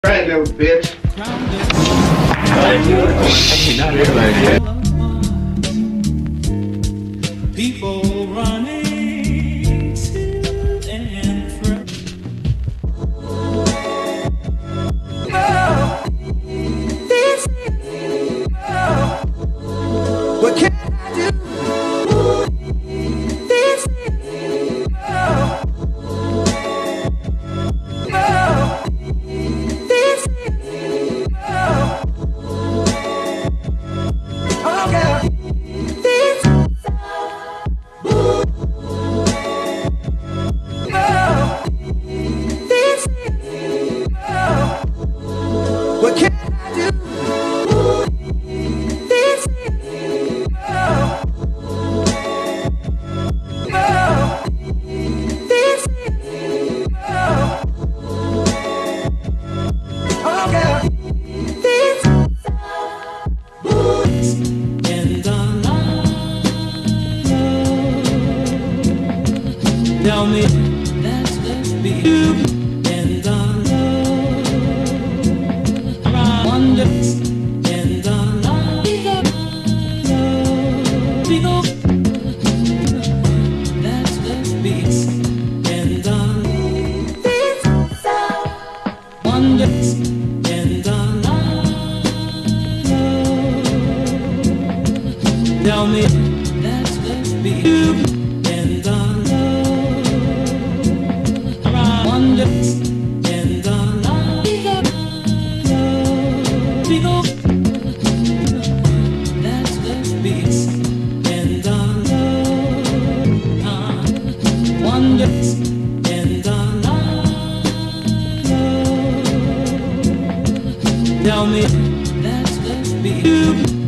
Right, little bitch. People running to and fro. Oh, this is what can I do? This is this is oh girl. This this is what can I do? This is this is oh girl. This and tell me that's just be you and I wonder and people that's just be and this wonder and tell me that's just be you and wonder and people that's just beats and wonder and tell me that's just be you.